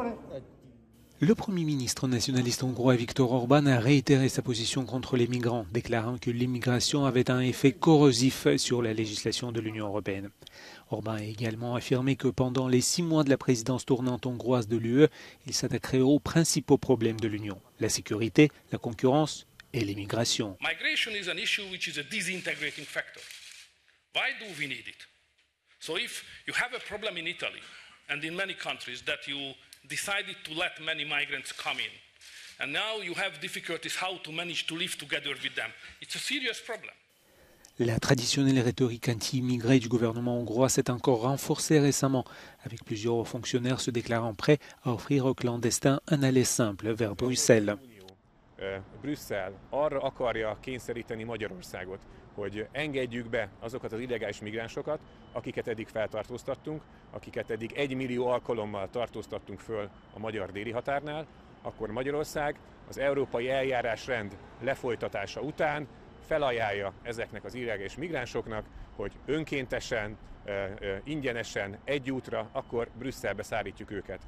Le Premier ministre nationaliste hongrois Viktor Orbán a réitéré sa position contre les migrants, déclarant que l'immigration avait un effet corrosif sur la législation de l'Union européenne. Orbán a également affirmé que pendant les 6 mois de la présidence tournante hongroise de l'UE, il s'attaquerait aux principaux problèmes de l'Union, la sécurité, la concurrence et l'immigration. Migration is an issue which is a disintegrating factor. Why do we need it? So if you have a problem in Italy and in many countries that you decided to let many migrants come in, and now you have difficulties how to manage to live together with them, it's a serious problem. La traditionnelle rhétorique anti-immigrée du gouvernement hongrois s'est encore renforcée récemment, avec plusieurs hauts fonctionnaires se déclarant prêts à offrir aux clandestins un aller simple vers Bruxelles. Brüsszel arra akarja kényszeríteni Magyarországot, hogy engedjük be azokat az illegális migránsokat, akiket eddig feltartóztattunk, akiket eddig 1 millió alkalommal tartóztattunk föl a magyar déli határnál, akkor Magyarország az európai eljárásrend lefolytatása után felajánlja ezeknek az illegális migránsoknak, hogy önkéntesen, ingyenesen, egy útra, akkor Brüsszelbe szállítjuk őket.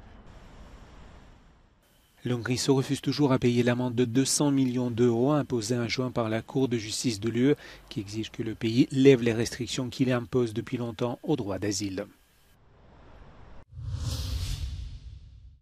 L'Hongrie se refuse toujours à payer l'amende de 200 millions d'euros imposée en juin par la Cour de justice de l'UE, qui exige que le pays lève les restrictions qu'il impose depuis longtemps au droit d'asile.